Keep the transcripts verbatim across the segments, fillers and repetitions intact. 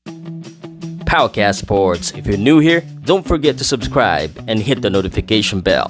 Powcast Sports. If you're new here, don't forget to subscribe and hit the notification bell.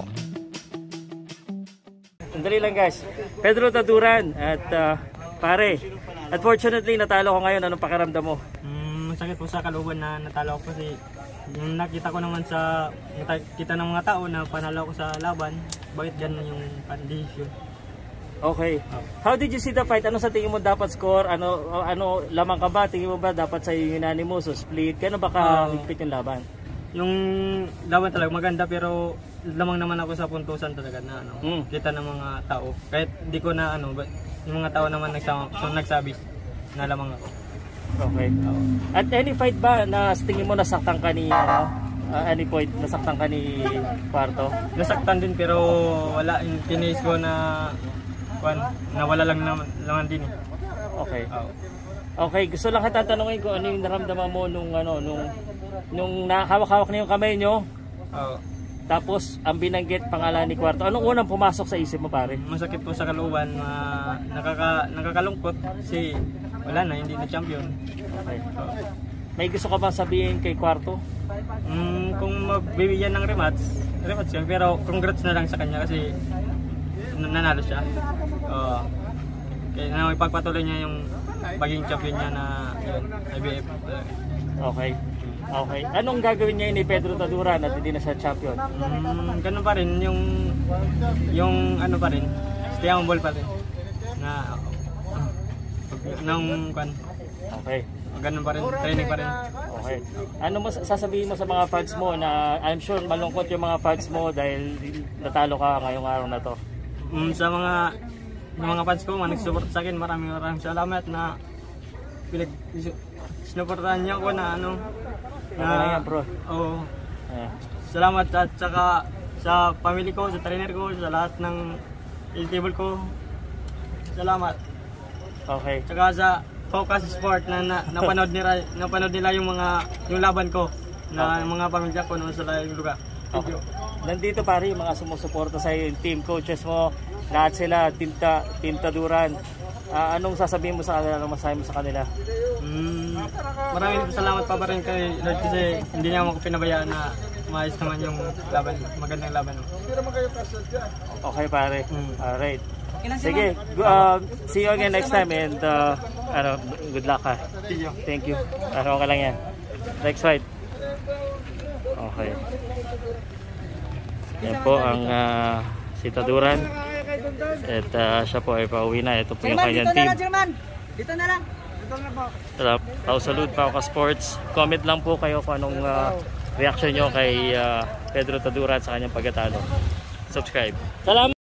Sandali lang guys. Pedro Taduran at uh, pare. Unfortunately, natalo ko ngayon. Anong pakiramdam mo? Mm, masakit po sa kalooban na natalo ako kasi yung nakita ko naman sa kita ng mga tao na panalo ko sa laban. Bakit ganun yung condition? Okay. How did you see the fight? Ano sa tingin mo dapat score? Ano ano lamang ka ba? Tingin mo ba dapat sa unanimous o split? Gano'n ba ka-higpit yung laban? Yung laban talaga maganda pero lamang naman ako sa puntusan talaga na ano. Mm. Kita ng mga tao. Kahit di ko na ano, yung mga tao naman nagsama, so, nagsabi na lamang ako. Okay. At any fight ba na sa tingin mo nasaktan ka ni ano? Uh, any point nasaktan ka ni Cuarto? Nasaktan din pero wala yung tinis ko na Kwan, nawala lang naman, naman din eh. Okay. Oh. Okay, gusto lang kita tanungin kung ano yung naramdaman mo nung ano nung nung nakahawak-hawak na yung kamay nyo. Oh. Tapos ang binanggit pangalan ni Cuarto. Anong unang pumasok sa isip mo, pare? Masakit po sa kalooban, uh, nakaka nakakalungkot kasi wala na, hindi na champion. Okay. Oh. May gusto ka bang sabihin kay Cuarto? Mm, kung magbibigyan ng rematch, rematch yan, pero congrats na lang sa kanya kasi nanalo siya. Uh, kaya na ipagpatuloy niya yung maging champion niya na yun, I B F. Okay. Okay. Anong gagawin niya ni Pedro Taduran at hindi na siya champion? Mm, ganun pa rin yung yung ano pa rin. Stay humble pa rin. Na uh, nang kan. Okay. Ganun pa rin, training pa rin. Okay. Ano mo sasabihin mo sa mga fans mo na I'm sure malungkot yung mga fans mo dahil natalo ka ngayong araw na to? Um, sa mga ng mga fans ko, mga nag-support sa akin, maraming maraming salamat na pinag sinuportahan niyo ako na ano na okay yan, bro. Oh, yeah. Salamat at saka sa family ko, sa trainer ko, sa lahat ng table ko. Salamat. Okay. Saka sa Powcast Sports na, na napanood nila napanood nila yung mga yung laban ko na okay. Mga pamilya ko noon sa layong lugar. Thank you. Nandito pare yung mga sumusuporta sa iyo, yung team coaches mo, lahat sila, Team, Ta, team Taduran. Uh, anong sasabihin mo sa kanila, anong masasabi mo sa kanila? Mm, maraming salamat pa pa rin kay Lord kasi hindi niya ako pinabayaan na maayos naman yung laban, magandang laban. Okay pare, mm. Alright. Sige, uh, see you again next time and uh, ano, good luck ha. Thank you. Ano ka lang yan. Next fight. Okay. Yan po ang uh, si Taduran. At uh, siya po ay pauwi na. Ito po yung kanyang team. Dito na lang. Dito na po. Pau salute, Powcast Sports. Comment lang po kayo kung anong uh, reaction nyo kay uh, Pedro Taduran sa kanyang pagkatalo. Subscribe. Salamat.